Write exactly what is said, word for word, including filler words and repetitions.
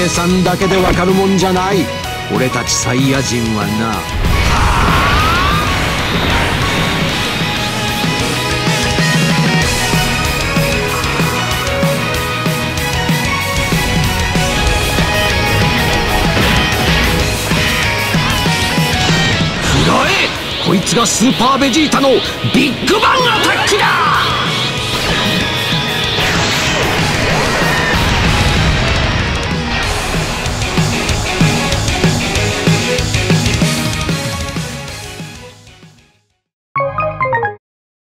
さんだけでわかるもんじゃない。俺たちサイヤ人はな。こいつがスーパーベジータのビッグバンアタックだ。